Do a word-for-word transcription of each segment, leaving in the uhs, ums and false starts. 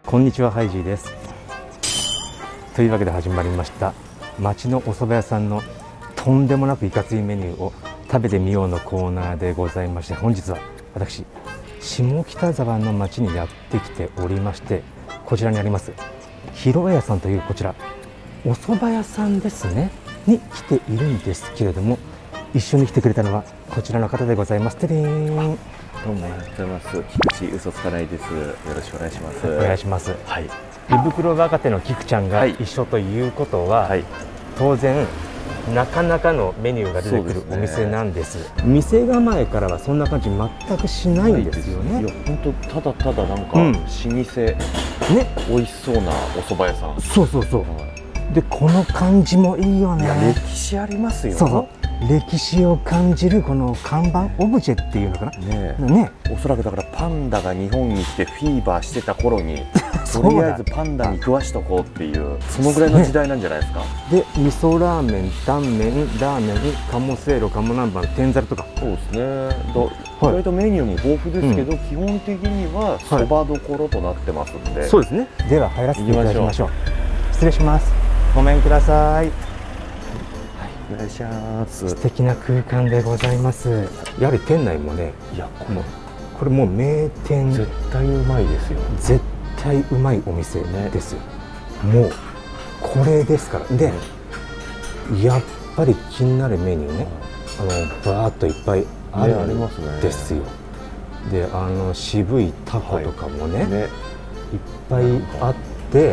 こんにちは、ハイジーです。というわけで始まりました町のお蕎麦屋さんのとんでもなくいかついメニューを食べてみようのコーナーでございまして、本日は私下北沢の町にやってきておりまして、こちらにあります広屋さんというこちらお蕎麦屋さんですねに来ているんですけれども、一緒に来てくれたのはこちらの方でございます。てれーん。 どうもありがとうございます。菊池嘘つかないです。よろしくお願いします。 お願いします。 はい。 胃袋若手の菊ちゃんが一緒ということは、はい、当然なかなかのメニューが出てくるお店なんです。店構えからはそんな感じ全くしないんですよね。 いや本当ただただなんか、うん、老舗ね美味しそうなお蕎麦屋さん。 そうそうそう。でこの感じもいいよね。 歴史ありますよ。 そうそう。歴史を感じるこの看板オブジェっていうのかな。ねえ。ね。 おそらくだからパンダが日本に来てフィーバーしてた頃にとりあえずパンダに食わしとこうっていうそのぐらいの時代なんじゃないですか。ね、 で味噌ラーメン、タンメン、ラーメン、鴨せいろ、鴨南蛮、天ざるとか。 そうですね。意外とメニューも豊富ですけど、うん、基本的にはそばどころとなってますんで、はい、 そうですね。では入らせていただきましょう。失礼します。ごめんください。 お願いします。 素敵な空間でございます。やはり店内もね、いやこのこれもう名店、 絶対うまいですよ。 絶対うまいお店ですよ。ね、もうこれですから。で、うん、やっぱり気になるメニューね、あのバーっといっぱいあるんですよ。で、あの渋いタコとかもね、はい、ねいっぱいあって、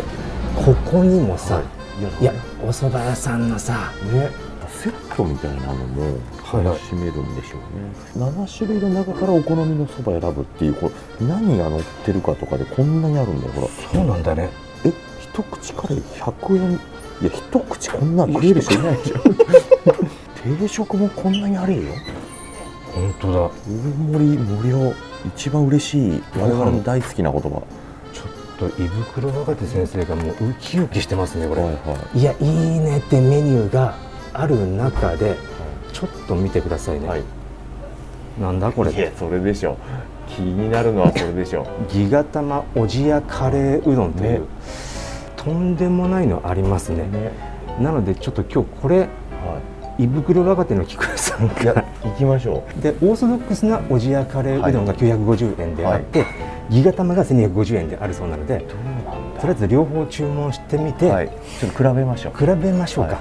ここにもさ、はい、いやお蕎麦屋さんのさ、 ね。セットみたいなのも楽しめるんでしょうね。なな種類の中からお好みのそば選ぶっていう、これ何が乗ってるかとかでこんなにあるんだよ。ほら。 そうなんだね。 え、一口カレーひゃくえん。いや一口こんな食える人いないでしょ。定食もこんなにあるよ。 本当だ。 大盛り無料。一番嬉しい我々の大好きな言葉。 ちょっと胃袋若手先生がもうウキウキしてますねこれ。はいはい。いやいいねってメニューがある中でちょっと見てくださいね。はい、なんだこれ。 いやそれでしょ。気になるのはそれでしょ。 ギガ玉おじやカレーうどんという、ね、とんでもないのありますね。ねなのでちょっと今日これ、はい、胃袋若手の菊池さんから行きましょう。 でオーソドックスなおじやカレーうどんがきゅうひゃくごじゅうえんであって、はい、ギガ玉がせんにひゃくごじゅうえんであるそうなので、とりあえず両方注文してみて、はい、 ちょっと比べましょう。 比べましょうか。はい、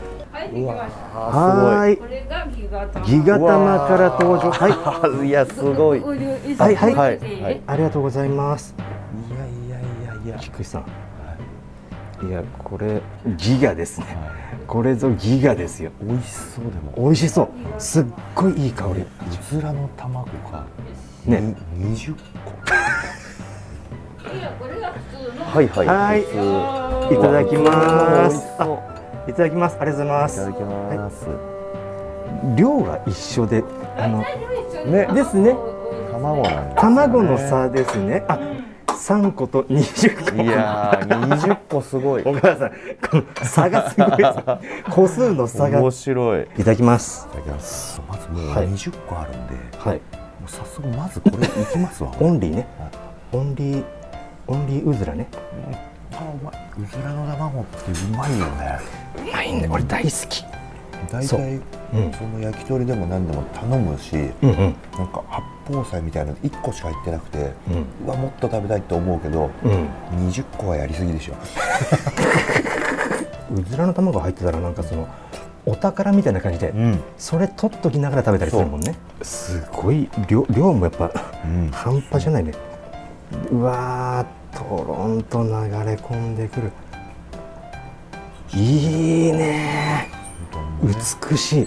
うわはい。これがギガ玉。ギガ玉から登場。 はい。いやすごい。 はいはいはい。ありがとうございます。 いやいやいやいや。 菊池さん。いやこれギガですね。これぞギガですよ。 美味しそうでも。 美味しそう。すっごいいい香り。 うずらの卵がねにじゅっこ。いやこれが普通の。はいはい。 はい。いただきます。いただきます。ありがとうございます。 いただきます。 はい、量が一緒で、あのねですね。 卵なんですね。 卵の差ですね。あ、三個と二十個。 いやー、二十個すごい。 お母さん、この差がすごい。個数の差が。 面白い。 いただきます。 いただきます。まずもう二十個あるんで、 はい。もう早速まずこれいきますわ。 オンリーね。オンリー、オンリーうずらね。 あ、うまい。うずらの卵ってうまいよね。 うまいね。俺大好き。 大体その焼き鳥でも何でも頼むし、なんか八宝菜みたいなのいっこしか入ってなくて、うわもっと食べたいと思うけど、にじゅっこはやりすぎでしょ。 うずらの卵入ってたらなんかそのお宝みたいな感じで、それ取っときながら食べたりするもんね。すごい量量もやっぱ半端じゃないね。うわー、とろんと流れ込んでくる。いいねー、美しい。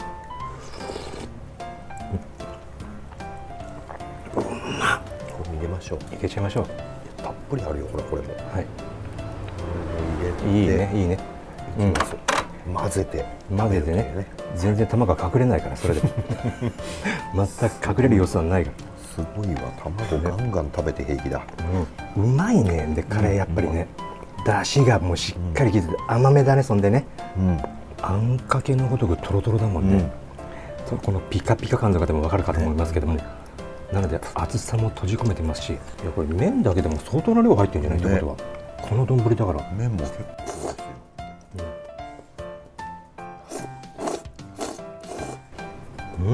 うまっ。 これ入れましょう。 いけちゃいましょう。 たっぷりあるよ、これこれも。はい。 いいねいいね。 いきます。混ぜて混ぜてね。全然玉が隠れないからそれで。全く隠れる様子はないから。 すごいわ。卵ガンガン食べて平気だ。 うまいね。でカレーやっぱりね。出汁がもうしっかり効いてて甘めだね。そんでね、うん、あんかけのごとくとろとろだもんね、うん、このピカピカ感とかでも分かるかと思いますけども、 なので厚さも閉じ込めてますし、いやこれ麺だけでも相当な量入ってるんじゃないってことは、この丼だから麺も結構ですよ。 うん、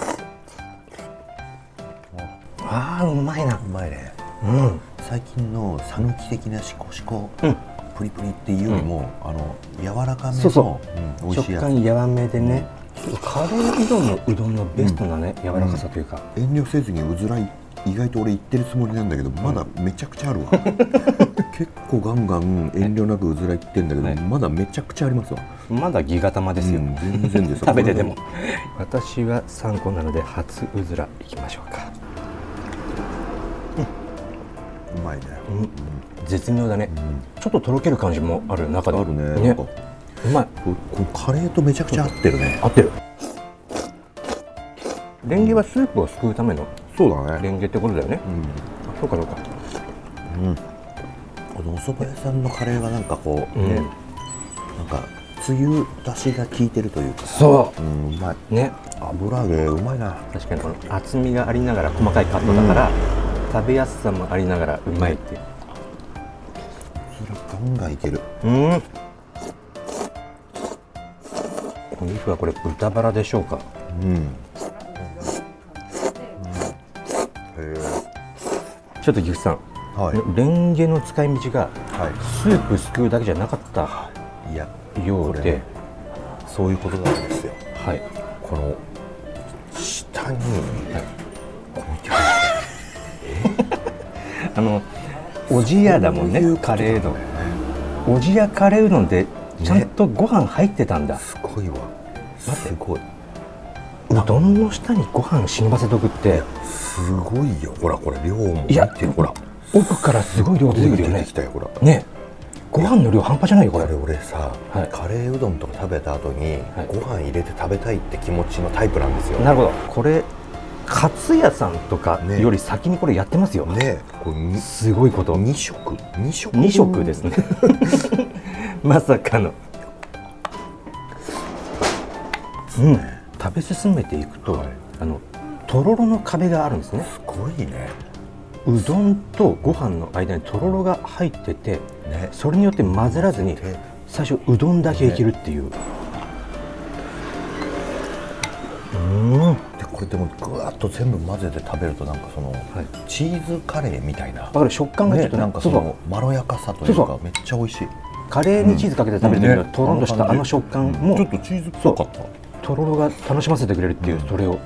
あーうまいな。 うまいね。 うん、 最近の讃岐的なシコシコ、 うん、 プリプリっていうよりも、うん、あの柔らかめのそうそう、 うん、美味しいやつ。 食感柔らめでね、うん、カレーうどんのうどんのベストなね、うん、柔らかさというか、 うん、遠慮せずにうずらい意外と俺言ってるつもりなんだけど、まだめちゃくちゃあるわ。結構ガンガン遠慮なくうずらいってんだけど、はい、まだめちゃくちゃありますわ。まだギガ玉ですよ、 うん、全然です食べてても。私はさんこなので初うずらいきましょうか。 うまいね、 うん、絶妙だね、うん、ちょっととろける感じもある中であるね、 ね、うまい。 このカレーとめちゃくちゃ合ってるね。 合ってる。レンゲはスープをすくうための、 そうだね、 レンゲってことだよね、うん、そうかそうか、 うん、このお蕎麦屋さんのカレーはなんかこう、うん、ね、なんかつゆだしが効いてるというか、 そう、 うん、うまいね。油揚げうまいな。 確かにこの厚みがありながら細かいカットだから、うん、食べやすさもありながらうまいっていう。 それガンガンいける。 うん、お肉はこれ豚バラでしょうか。うん、うん、ちょっと岐阜さん、はい、レンゲの使い道が、はい、スープすくうだけじゃなかったいやようで、ね、 そういうことなんですよ。 はい、 この下に、はい、 あのおじやだもんね、カレーうどん。おじやカレーうどんってちゃんとご飯入ってたんだ。 すごいわ。すごい。 うどんの下にご飯染みませとくってすごいよ。ほらこれ量も見て、ほら奥からすごい量出てくるよね。 出てきたよ、ほらね。ご飯の量半端じゃないよこれ。 これ俺さ、はい、カレーうどんとか食べた後に、はい、ご飯入れて食べたいって気持ちのタイプなんですよ。 なるほど。これかつやさんとかより先にこれやってますよね。これすごいこと。 に食に食に食ですね。まさかの、うん、食べ進めていくと、はい、あのとろろの壁があるんですね。 すごいね。 うどんとご飯の間にとろろが入ってて、ね、それによって混ぜらずに最初うどんだけいけるっていう、ね、うん。 これでもぐわっと全部混ぜて食べるとなんかその、はい、チーズカレーみたいな、 だから食感がちょっと、ね、 なんかそのまろやかさというかめっちゃ美味しい。カレーにチーズかけて食べるときはとろんとしたあの食感もちょっとチーズっぽかった。 とろろが楽しませてくれるっていう、それを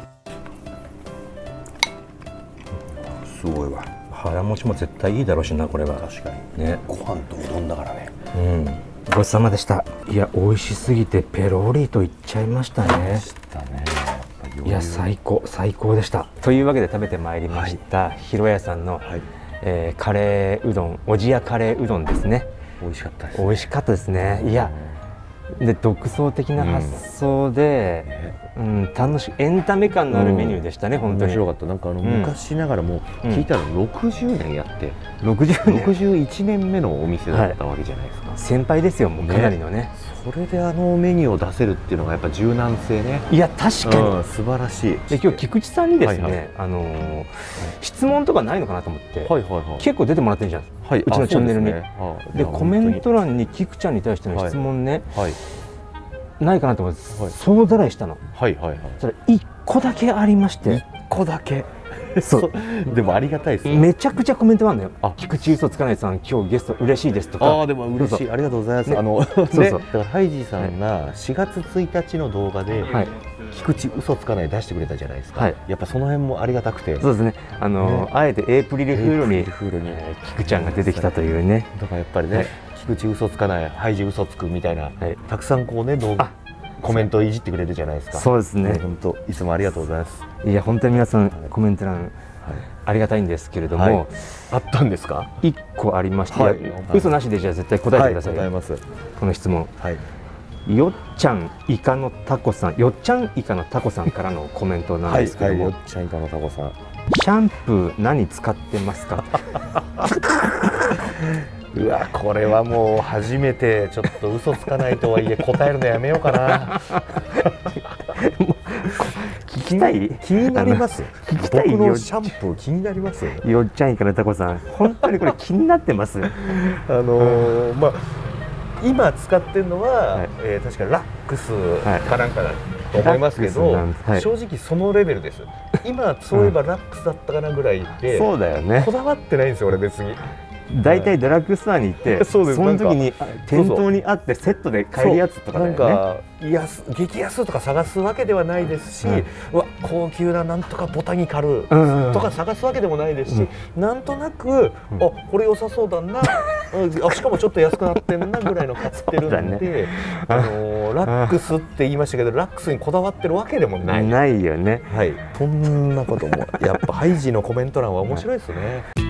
すごいわ。 腹持ちも絶対いいだろうしな、これは。 確かにね。ご飯とうどんだからね。 うん、ごちそうさまでした。いや美味しすぎてペロリといっちゃいましたね。いや最高最高でした。というわけで食べてまいりました、はい、ひろやさんの、はい、えー、カレーうどん、おじやカレーうどんですね。 美味しかったですね。 美味しかったですね。いやで独創的な発想で、うん、うん、楽しいエンタメ感のあるメニューでしたね、うん、本当に面白かった。なんかあの、うん、昔ながらも聞いたらろくじゅうねんやって、うん、ろくじゅうねんろくじゅういちねんめのお店だったわけじゃないですか、はい、先輩ですよ、もうかなりのね。 それであのメニューを出せるっていうのがやっぱ柔軟性ね。 いや確かに、うん、 素晴らしい。 で今日菊池さんにですね、はいはい、あのー、質問とかないのかなと思って、はいはいはい、結構出てもらってるじゃん、はい、うちのチャンネルに。で、ね、でコメント欄に菊ちゃんに対しての質問ね、はいはい、ないかなと思って、はい、総ざらいしたの。はいはいはい。それいっこだけありまして。いっこだけ。そうでもありがたいですね。めちゃくちゃコメントあるのよ。菊池嘘つかないさん今日ゲスト嬉しいですとか。ああでも嬉しい、ありがとうございます。ね、あのそうそう、だからハイジさんがしがつついたちの動画で、はい、菊池嘘つかない出してくれたじゃないですか、はい、やっぱその辺もありがたくて。そうですね、あの、ね、あえてエイプリルフールに菊ちゃんが出てきたというね。だからやっぱりね、はい、菊池嘘つかない、ハイジ嘘つくみたいな、はい、たくさんこうね動画コメントをいじってくれるじゃないですか。そうですね。本当いつもありがとうございます。いや本当に皆さん、はい、コメント欄、はい、ありがたいんですけれども、はい、あったんですか？いっこありまして、はい、嘘なしでじゃあ絶対答えてください。はい、答えます。この質問。はい。よっちゃんイカのタコさん、よっちゃんイカのタコさんからのコメントなんですけども、はいはい、よっちゃんイカのタコさん。シャンプー何使ってますか？うわこれはもう初めてちょっと嘘つかないとはいえ答えるのやめようかな。聞きたい気になります。 聞きたい僕のシャンプー気になります。 よっちゃんいからタコさん、本当にこれ気になってます。 あのー、まあ今使ってるのは、はい、えー、確かラックスかなんかだと思いますけど、はい、正直そのレベルです。今そういえばラックスだったかなぐらいで、 そうだよね。 こだわってないんですよ俺別に。 大体ドラッグストアに行って、その時に店頭にあってセットで買えるやつとかだよね。 なんか安激安とか探すわけではないですし、うん、うわ高級ななんとかボタニカルとか探すわけでもないですし、うん、なんとなく、うん、あこれ良さそうだなあしかもちょっと安くなってんなぐらいの買ってるんで、ね、あのラックスって言いましたけどラックスにこだわってるわけでもないないよね。 はい、そんなこともやっぱハイジのコメント欄は面白いですね。